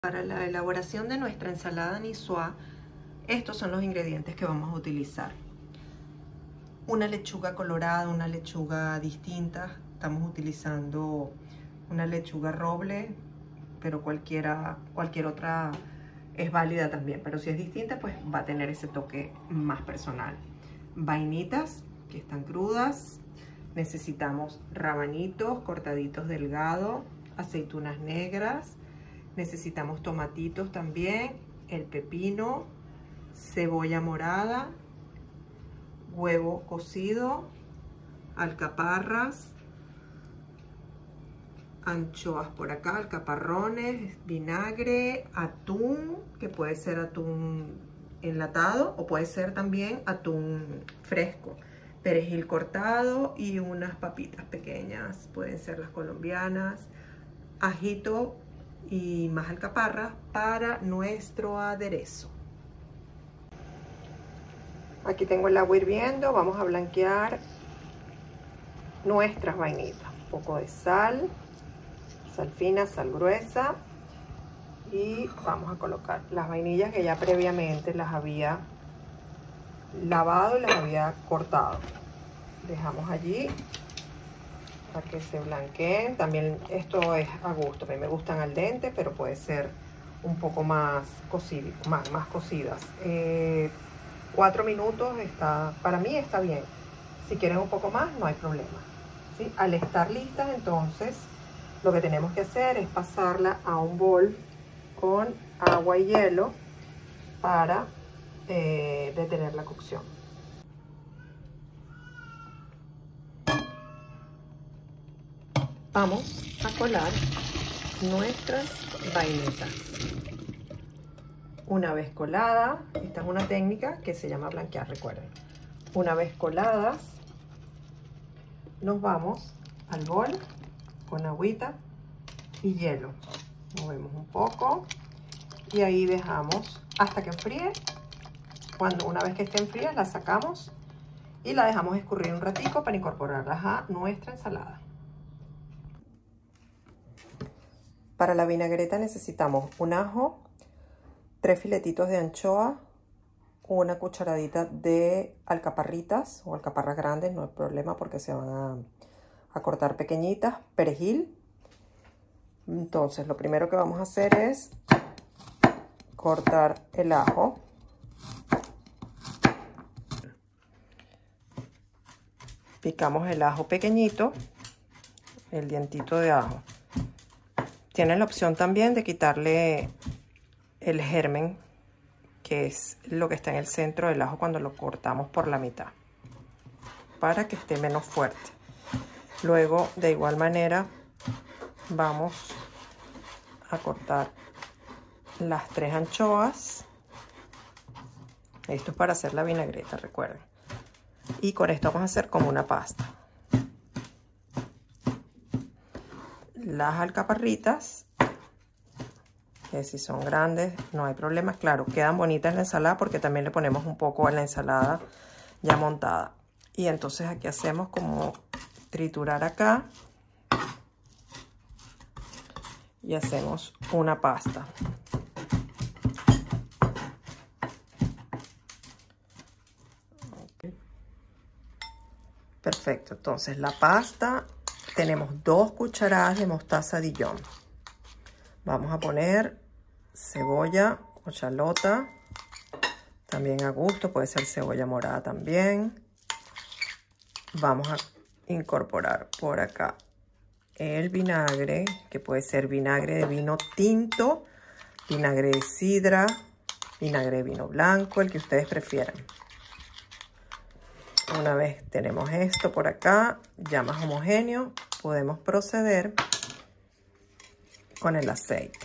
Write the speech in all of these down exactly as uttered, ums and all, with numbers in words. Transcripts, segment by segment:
Para la elaboración de nuestra ensalada niçoise, estos son los ingredientes que vamos a utilizar. Una lechuga colorada, una lechuga distinta. Estamos utilizando una lechuga roble, pero cualquiera, cualquier otra es válida también. Pero si es distinta, pues va a tener ese toque más personal. Vainitas que están crudas. Necesitamos rabanitos cortaditos delgado, aceitunas negras. Necesitamos tomatitos también, el pepino, cebolla morada, huevo cocido, alcaparras, anchoas por acá, alcaparrones, vinagre, atún, que puede ser atún enlatado o puede ser también atún fresco, perejil cortado y unas papitas pequeñas, pueden ser las colombianas, ajito y más alcaparras para nuestro aderezo. Aquí tengo el agua hirviendo, vamos a blanquear nuestras vainitas. Un poco de sal, sal fina, sal gruesa, y vamos a colocar las vainillas que ya previamente las había lavado y las había cortado. Dejamos allí para que se blanqueen. También esto es a gusto, a mí me gustan al dente, pero puede ser un poco más, cocido, más, más cocidas. Eh, cuatro minutos está, para mí está bien. Si quieren un poco más, no hay problema, ¿sí? Al estar listas, entonces lo que tenemos que hacer es pasarla a un bol con agua y hielo para eh, detener la cocción. Vamos a colar nuestras vainitas. Una vez colada, esta es una técnica que se llama blanquear, recuerden. Una vez coladas, nos vamos al bol con agüita y hielo. Movemos un poco y ahí dejamos hasta que enfríe. Cuando una vez que estén frías, la sacamos y la dejamos escurrir un ratico para incorporarlas a nuestra ensalada. Para la vinagreta necesitamos un ajo, tres filetitos de anchoa, una cucharadita de alcaparritas o alcaparras grandes, no hay problema porque se van a, a cortar pequeñitas, perejil. Entonces lo primero que vamos a hacer es cortar el ajo. Picamos el ajo pequeñito, el dientito de ajo. Tienen la opción también de quitarle el germen, que es lo que está en el centro del ajo cuando lo cortamos por la mitad, para que esté menos fuerte. Luego, de igual manera, vamos a cortar las tres anchoas. Esto es para hacer la vinagreta, recuerden. Y con esto vamos a hacer como una pasta. Las alcaparritas, que si son grandes no hay problema, claro, quedan bonitas en la ensalada porque también le ponemos un poco a la ensalada ya montada. Y entonces aquí hacemos como triturar acá y hacemos una pasta. Perfecto, entonces la pasta, tenemos dos cucharadas de mostaza Dijon. Vamos a poner cebolla o chalota, también a gusto, puede ser cebolla morada también. Vamos a incorporar por acá el vinagre, que puede ser vinagre de vino tinto, vinagre de sidra, vinagre de vino blanco, el que ustedes prefieran. Una vez tenemos esto por acá, ya más homogéneo, podemos proceder con el aceite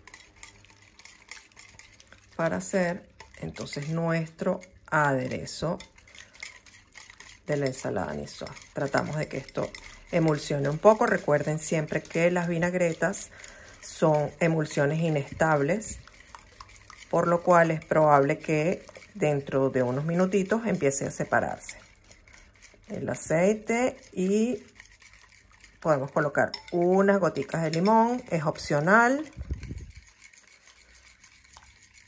para hacer entonces nuestro aderezo de la ensalada niçoise. Tratamos de que esto emulsione un poco. Recuerden siempre que las vinagretas son emulsiones inestables, por lo cual es probable que dentro de unos minutitos empiece a separarse el aceite, y podemos colocar unas goticas de limón, es opcional.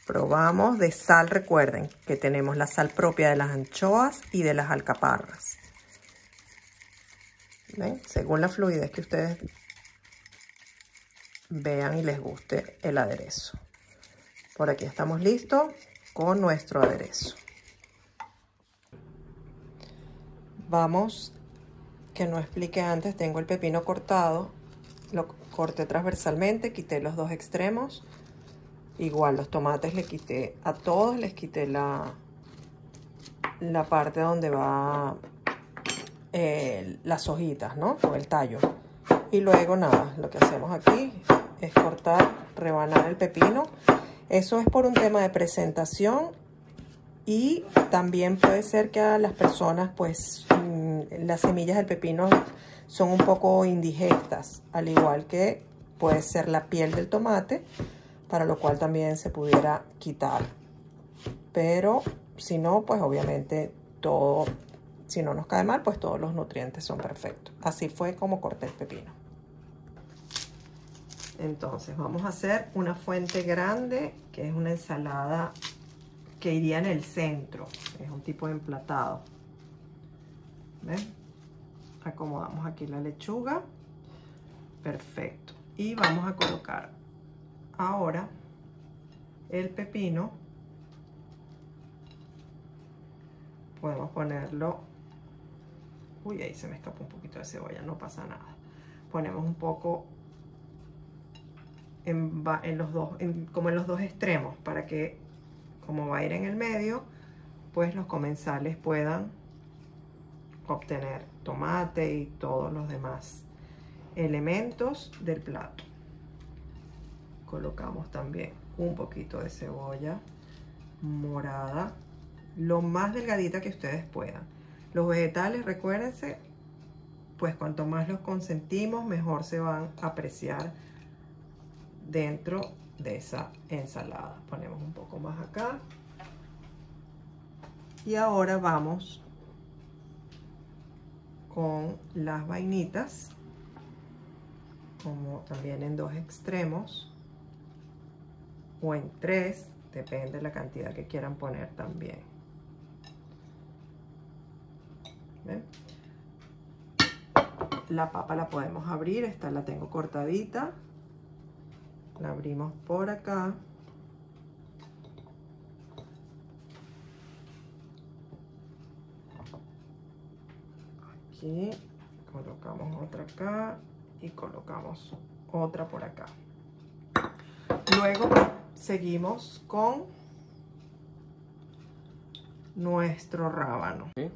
Probamos de sal, recuerden que tenemos la sal propia de las anchoas y de las alcaparras. ¿Ven? Según la fluidez que ustedes vean y les guste el aderezo. Por aquí estamos listos con nuestro aderezo. Vamos, que no expliqué antes, tengo el pepino cortado, lo corté transversalmente, quité los dos extremos. Igual los tomates le quité, a todos les quité la, la parte donde va eh, las hojitas, ¿no? Con el tallo. Y luego nada, lo que hacemos aquí es cortar, rebanar el pepino. Eso es por un tema de presentación y también puede ser que a las personas pues mmm, las semillas del pepino son un poco indigestas, al igual que puede ser la piel del tomate, para lo cual también se pudiera quitar. Pero si no, pues obviamente todo, si no nos cae mal, pues todos los nutrientes son perfectos. Así fue como corté el pepino. Entonces vamos a hacer una fuente grande, que es una ensalada que iría en el centro. Es un tipo de emplatado. ¿Ven? Acomodamos aquí la lechuga. Perfecto. Y vamos a colocar ahora el pepino. Podemos ponerlo. Uy, ahí se me escapó un poquito de cebolla, no pasa nada. Ponemos un poco en, en los dos, en, como en los dos extremos, para que, como va a ir en el medio, pues los comensales puedan obtener tomate y todos los demás elementos del plato. Colocamos también un poquito de cebolla morada, lo más delgadita que ustedes puedan. Los vegetales, recuérdense, pues cuanto más los consentimos, mejor se van a apreciar dentro de esa ensalada. Ponemos un poco más acá. Y ahora vamos con las vainitas, como también en dos extremos o en tres, depende de la cantidad que quieran poner también. ¿Ven? La papa la podemos abrir, esta la tengo cortadita. La abrimos por acá. Aquí colocamos otra acá y colocamos otra por acá. Luego seguimos con nuestro rábano. ¿Sí?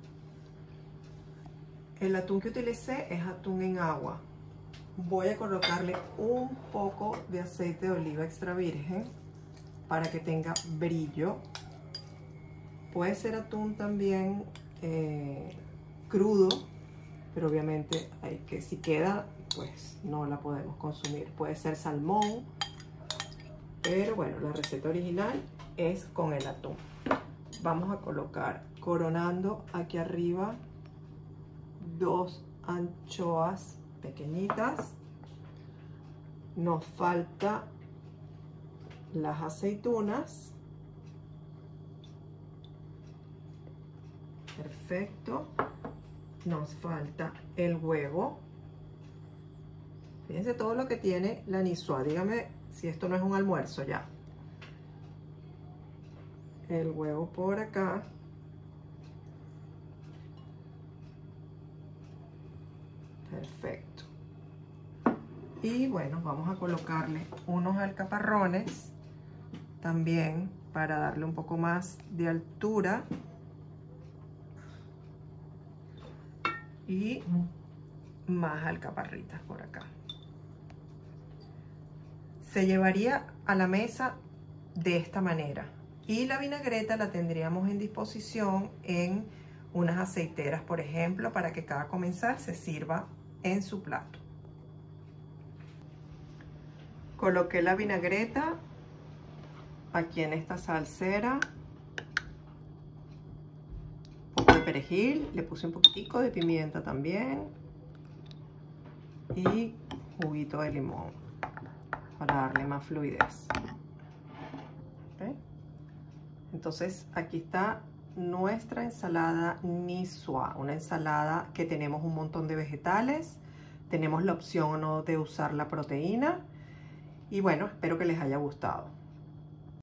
El atún que utilicé es atún en agua. Voy a colocarle un poco de aceite de oliva extra virgen para que tenga brillo. Puede ser atún también eh, crudo, pero obviamente hay que, si queda, pues no la podemos consumir. Puede ser salmón, pero bueno, la receta original es con el atún. Vamos a colocar, coronando aquí arriba, dos anchoas pequeñitas. Nos falta las aceitunas. Perfecto. Nos falta el huevo. Fíjense todo lo que tiene la Niçoise. Dígame si esto no es un almuerzo ya. El huevo por acá. Perfecto. Y bueno, vamos a colocarle unos alcaparrones también para darle un poco más de altura. Y más alcaparritas por acá. Se llevaría a la mesa de esta manera. Y la vinagreta la tendríamos en disposición en unas aceiteras, por ejemplo, para que cada comensal se sirva en su plato. Coloqué la vinagreta aquí en esta salsera. Un poco de perejil, le puse un poquitico de pimienta también. Y juguito de limón para darle más fluidez. ¿Okay? Entonces aquí está nuestra ensalada Niçoise, una ensalada que tenemos un montón de vegetales, tenemos la opción o no de usar la proteína y bueno, espero que les haya gustado.